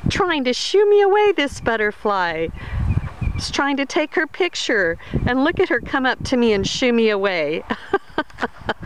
trying to shoo me away, this butterfly. It's trying to take her picture. And look at her come up to me and shoo me away.